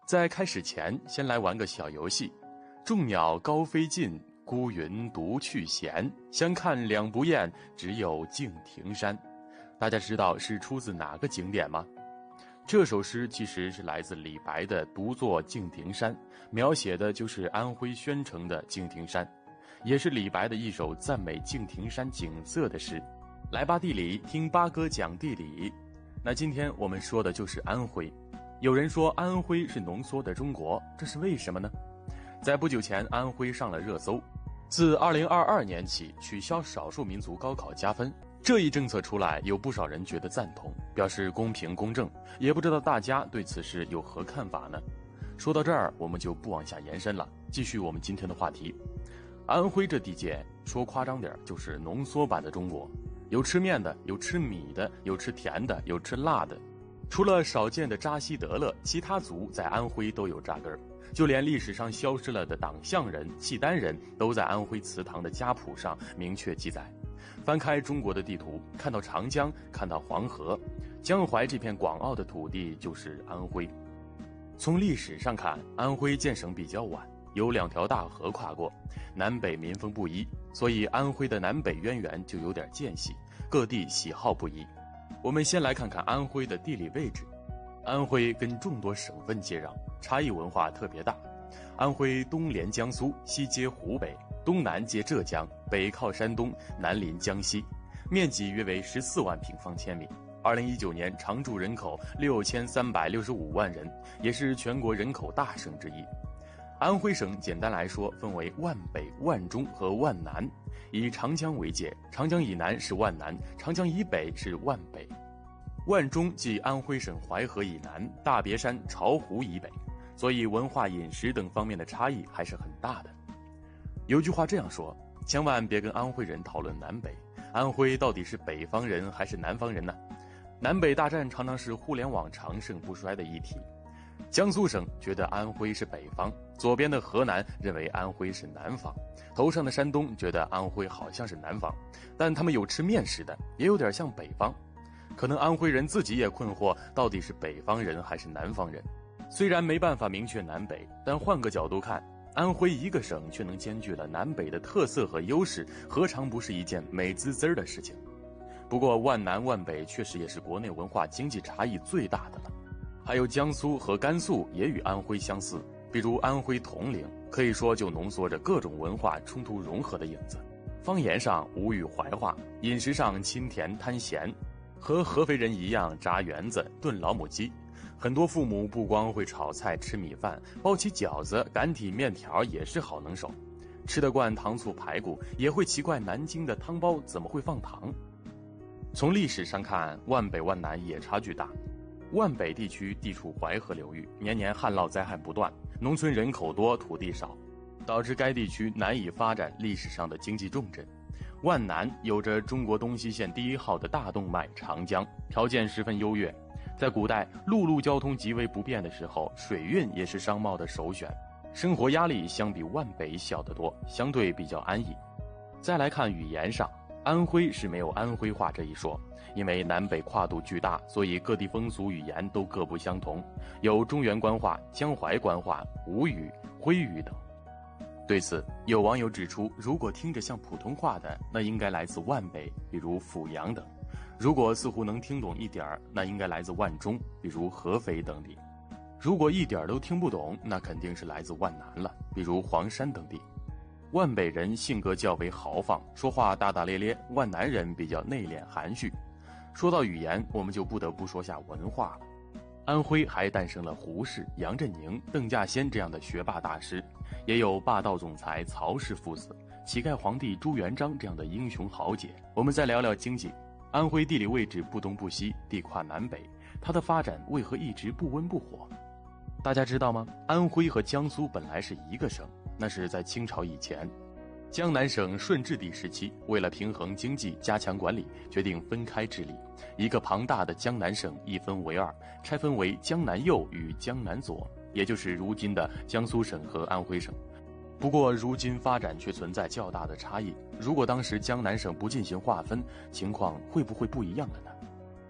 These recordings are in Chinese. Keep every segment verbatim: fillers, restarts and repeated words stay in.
在开始前，先来玩个小游戏。众鸟高飞尽，孤云独去闲。相看两不厌，只有敬亭山。大家知道是出自哪个景点吗？这首诗其实是来自李白的独作《敬亭山》，描写的就是安徽宣城的敬亭山，也是李白的一首赞美敬亭山景色的诗。来吧地理，听八哥讲地理。那今天我们说的就是安徽。有人说安徽是浓缩的中国，这是为什么呢？在不久前，安徽上了热搜。自二零二二年起取消少数民族高考加分，这一政策出来，有不少人觉得赞同，表示公平公正，也不知道大家对此事有何看法呢？说到这儿，我们就不往下延伸了，继续我们今天的话题。安徽这地界，说夸张点就是浓缩版的中国，有吃面的，有吃米的，有吃甜的，有吃辣的。除了少见的扎西德勒，其他族在安徽都有扎根儿，就连历史上消失了的党项人、契丹人都在安徽祠堂的家谱上明确记载。翻开中国的地图，看到长江，看到黄河，江淮这片广袤的土地就是安徽。从历史上看，安徽建省比较晚，有两条大河跨过，南北民风不一，所以安徽的南北渊源就有点间隙，各地喜好不一。我们先来看看安徽的地理位置。安徽跟众多省份接壤，差异文化特别大。安徽东连江苏，西接湖北，东南接浙江，北靠山东，南临江西，面积约为十四万平方千米。二零一九年常住人口六千三百六十五万人，也是全国人口大省之一。安徽省简单来说分为万北、万中和万南，以长江为界，长江以南是万南，长江以北是万北。万中即安徽省淮河以南，大别山、巢湖以北，所以文化、饮食等方面的差异还是很大的。有句话这样说，千万别跟安徽人讨论南北，安徽到底是北方人还是南方人呢？南北大战常常是互联网长盛不衰的议题。江苏省觉得安徽是北方，左边的河南认为安徽是南方，头上的山东觉得安徽好像是南方，但他们有吃面食的，也有点像北方。可能安徽人自己也困惑，到底是北方人还是南方人。虽然没办法明确南北，但换个角度看，安徽一个省却能兼具了南北的特色和优势，何尝不是一件美滋滋的事情？不过万南万北确实也是国内文化经济差异最大的了。还有江苏和甘肃也与安徽相似，比如安徽铜陵，可以说就浓缩着各种文化冲突融合的影子。方言上吴语怀化，饮食上清甜贪咸，和合肥人一样炸圆子、炖老母鸡。很多父母不光会炒菜吃米饭，包起饺子、擀体面条也是好能手。吃得惯糖醋排骨，也会奇怪南京的汤包怎么会放糖。从历史上看，万北万南也差距大。万北地区地处淮河流域，年年旱涝灾害不断，农村人口多，土地少，导致该地区难以发展历史上的经济重镇。万南有着中国东西线第一号的大动脉长江，条件十分优越。在古代陆路交通极为不便的时候，水运也是商贸的首选，生活压力相比万北小得多，相对比较安逸。再来看语言上，安徽是没有安徽话这一说，因为南北跨度巨大，所以各地风俗语言都各不相同，有中原官话、江淮官话、吴语、徽语等。对此，有网友指出，如果听着像普通话的，那应该来自万北，比如阜阳等；如果似乎能听懂一点儿，那应该来自万中，比如合肥等地；如果一点都听不懂，那肯定是来自万南了，比如黄山等地。万北人性格较为豪放，说话大大咧咧；万南人比较内敛含蓄。说到语言，我们就不得不说下文化了。安徽还诞生了胡适、杨振宁、邓稼先这样的学霸大师，也有霸道总裁曹氏父子、乞丐皇帝朱元璋这样的英雄豪杰。我们再聊聊经济。安徽地理位置不东不西，地跨南北，它的发展为何一直不温不火？大家知道吗？安徽和江苏本来是一个省，那是在清朝以前。江南省顺治帝时期，为了平衡经济、加强管理，决定分开治理。一个庞大的江南省一分为二，拆分为江南右与江南左，也就是如今的江苏省和安徽省。不过如今发展却存在较大的差异，如果当时江南省不进行划分，情况会不会不一样了呢？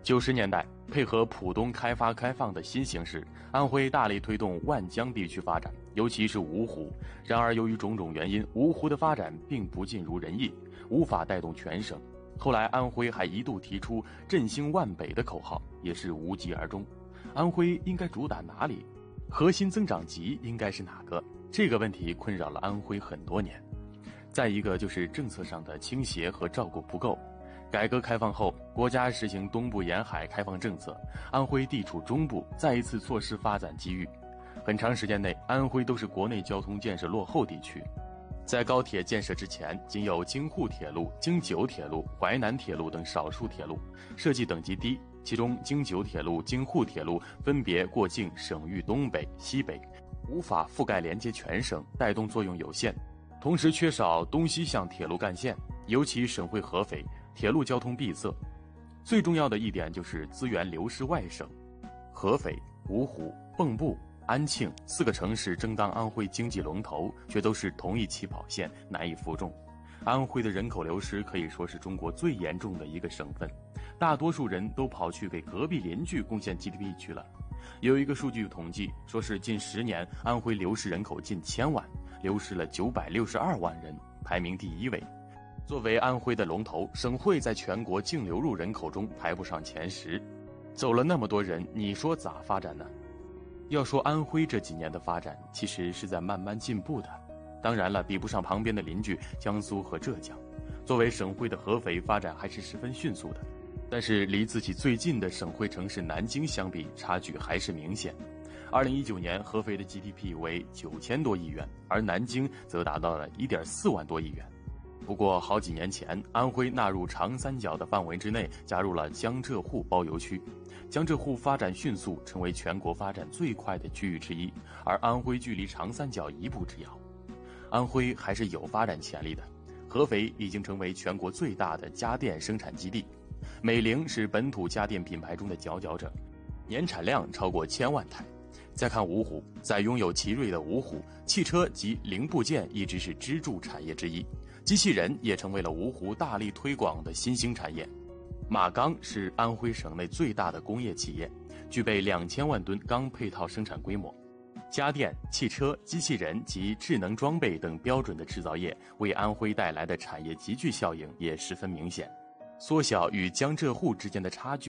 九十年代，配合浦东开发开放的新形势，安徽大力推动万江地区发展，尤其是芜湖。然而，由于种种原因，芜湖的发展并不尽如人意，无法带动全省。后来，安徽还一度提出“振兴万北”的口号，也是无疾而终。安徽应该主打哪里？核心增长极应该是哪个？这个问题困扰了安徽很多年。再一个就是政策上的倾斜和照顾不够。改革开放后，国家实行东部沿海开放政策，安徽地处中部，再一次错失发展机遇。很长时间内，安徽都是国内交通建设落后地区。在高铁建设之前，仅有京沪铁路、京九铁路、淮南铁路等少数铁路，设计等级低。其中，京九铁路、京沪铁路分别过境省域东北、西北，无法覆盖连接全省，带动作用有限。同时，缺少东西向铁路干线，尤其省会合肥，铁路交通闭塞。最重要的一点就是资源流失外省，合肥、芜湖、蚌埠、安庆四个城市争当安徽经济龙头，却都是同一起跑线，难以服众。安徽的人口流失可以说是中国最严重的一个省份，大多数人都跑去给隔壁邻居贡献 G D P 去了。有一个数据统计，说是近十年安徽流失人口近千万，流失了九百六十二万人，排名第一位。作为安徽的龙头，省会在全国净流入人口中排不上前十。走了那么多人，你说咋发展呢？要说安徽这几年的发展，其实是在慢慢进步的。当然了，比不上旁边的邻居江苏和浙江。作为省会的合肥发展还是十分迅速的，但是离自己最近的省会城市南京相比，差距还是明显。二零一九年，合肥的 G D P 为九千多亿元，而南京则达到了一点四万多亿元。不过好几年前，安徽纳入长三角的范围之内，加入了江浙沪包邮区。江浙沪发展迅速，成为全国发展最快的区域之一，而安徽距离长三角一步之遥。安徽还是有发展潜力的。合肥已经成为全国最大的家电生产基地，美菱是本土家电品牌中的佼佼者，年产量超过千万台。再看芜湖，在拥有奇瑞的芜湖，汽车及零部件一直是支柱产业之一，机器人也成为了芜湖大力推广的新兴产业。马钢是安徽省内最大的工业企业，具备两千万吨钢配套生产规模。家电、汽车、机器人及智能装备等标准的制造业为安徽带来的产业集聚效应也十分明显，缩小与江浙沪之间的差距。